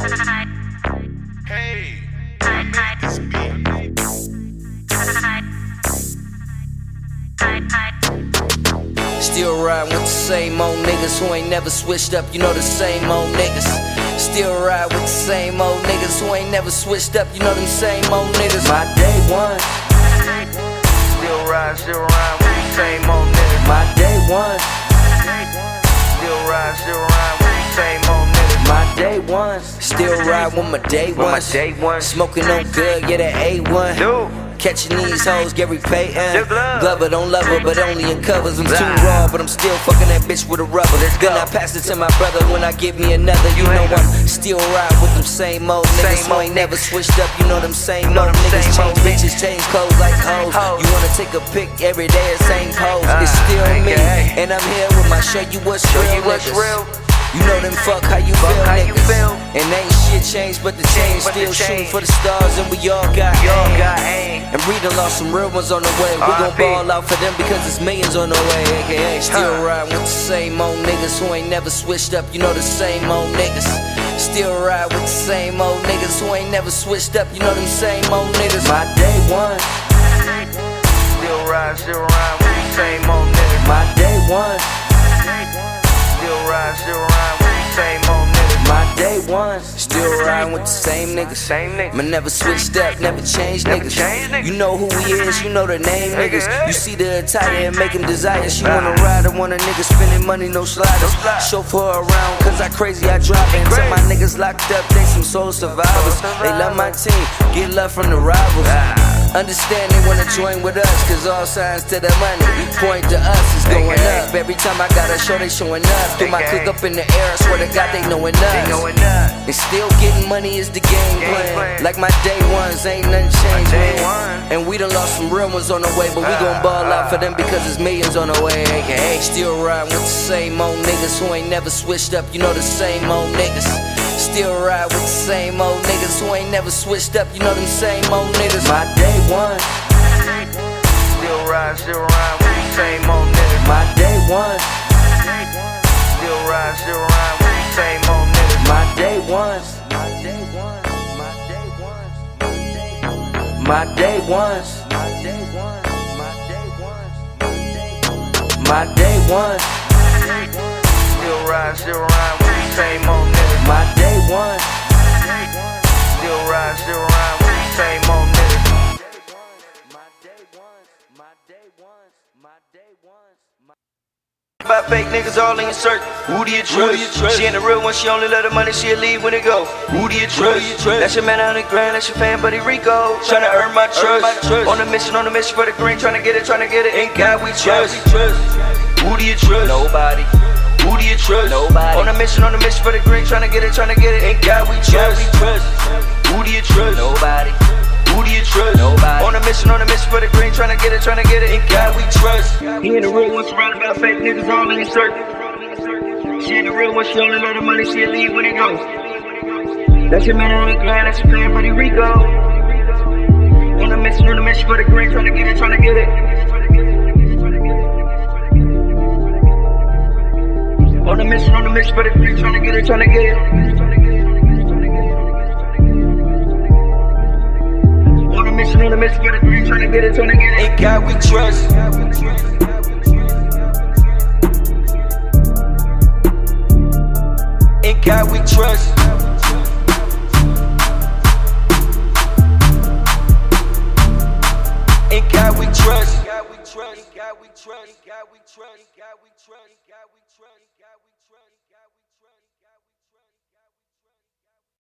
Hey, I made this beat. Still riding with the same old niggas who ain't never switched up, you know the same old niggas. Still ride with the same old niggas who ain't never switched up, you know them same old niggas. My day one. Still ride with the same old niggas. My day one. Still ride with the same old niggas. My day ones. Still ride with my day ones. Smoking on good, yeah, that A1. Catching these hoes, Gary Payton. Glover don't love her, but only in covers. I'm too raw, but I'm still fucking that bitch with a rubber. Then I pass it to my brother when I give me another. You know I'm still ride with them same old niggas who ain't never switched up. You know them same old niggas change bitches, change clothes like hoes. You wanna take a pic every day, the same pose. It's still me, and I'm here with my show you what's real niggas. You know them fuck how you feel niggas. And ain't shit changed but the chain still shooting for the stars, and we all got aim. And we done lost some real ones on the way. We gon' ball out for them because it's millions on the way. AKA still riding with the same old niggas who ain't never switched up, you know the same old niggas. Still ride with the same old niggas who ain't never switched up, you know them same old niggas. My day one. Still ride with the same old niggas. My day one. Still ride with the same old niggas. My day ones. Still riding with the same niggas. Man, never switched up, never changed niggas. You know who he is, you know the name niggas. You see the attire and make him desire. She wanna ride and want a nigga spending money, no sliders. Chauffeur around, cause I crazy, I drive in. Tell my niggas locked up, they some soul survivors. They love my team, get love from the rivals. Understand they wanna join with us, cause all signs to the money point to us is going up. Every time I got a show, they showing up. Throw my click up in the air, I swear to God they knowing us. And still getting money is the game plan. Like my day ones, ain't nothing changed, man. And we done lost some real ones on the way, but we gon' ball out for them because there's millions on the way. AKA still riding with the same old niggas who ain't never switched up, you know the same old niggas. Still ride with the same old niggas who ain't never switched up, you know them same old niggas. My day one. Still ride with the same old niggas. My day one. Still ride with the same old niggas. My day ones. My day ones. My day ones. My day ones. Still ride with the same old niggas. My day one. Still ride with the same old niggas. My day ones. My day ones. My day ones. About fake niggas all in your circle. Who do you trust? She ain't the real one, she only love the money, she'll leave when it go. Who do you trust? That's your man on the grind, that's your fan, buddy Rico. Tryna earn my trust. On a mission for the green, tryna get it. In God we trust. Who do you trust? Nobody. Who do you trust? Nobody. On a mission for the green, tryna get it. In God we trust. Who do you trust? Nobody. Who do you trust? Nobody. On a mission for the green, tryna get it. In God we trust. He ain't the real one, surrounded by fake niggas all in his circle. She ain't the real one, she only love the money, she'll leave when it goes. That's your man on the grind, that's your fan, buddy Rico. On a mission for the green, tryna get it. On a mission for the green, tryna get it. On a mission for the green, tryna get it. In God we trust. In God we trust. In God we trust. In God we trust.